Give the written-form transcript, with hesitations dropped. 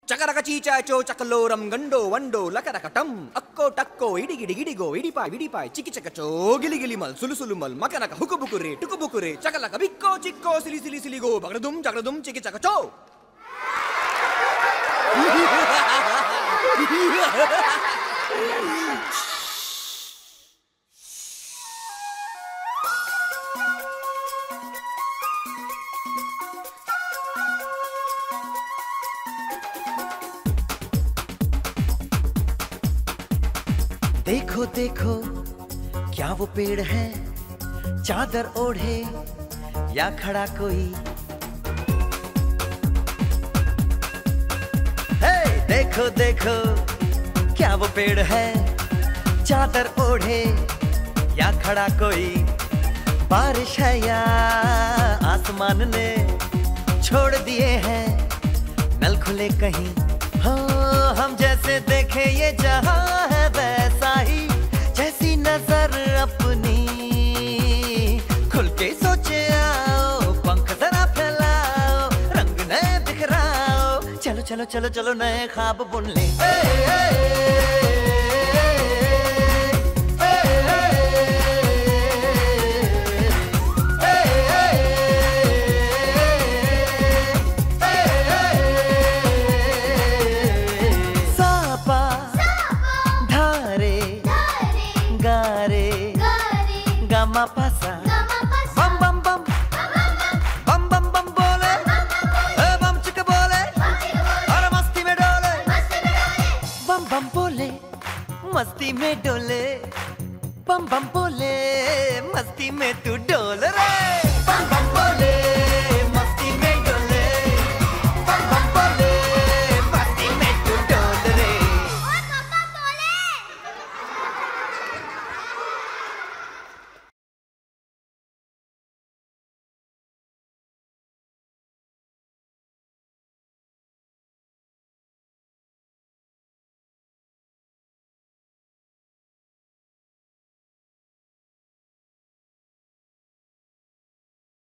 చకరక చీచాచో చకలోరం గండో వండో లకరకటం అక్కో టక్కో ఇడిగిడిగిడిగో ఇడిపాయ్ విడిపాయ్ చికిచకచో గిలిగిలి మల్ సులుసులు మల్ మకనక హుకుబుకురే టుకుబుకురే చకలక బిక్కో చిక్కో సిలి సిలి సిలిగో బగడదుం జగడదుం చికిచకచో. देखो देखो क्या वो पेड़ है, चादर ओढ़े या खड़ा कोई. हे देखो देखो क्या वो पेड़ है, चादर ओढ़े या खड़ा कोई. बारिश है या आसमान ने छोड़ दिए हैं नल खुले कहीं. हाँ हम जैसे देखे ये जहां है वैसा ही, जैसी नजर अपनी खुल के सोचे आओ. पंख जरा फैलाओ, रंग नए बिखराओ. चलो चलो चलो चलो नए ख्वाब बुन ले. Gama pasa, bam bam bam, bam bam bam बोले, bam चिक बोले, और मस्ती में डोले, bam bam बोले, मस्ती में डोले, bam bam बोले, मस्ती में तू डोल रे. bam bam बोले.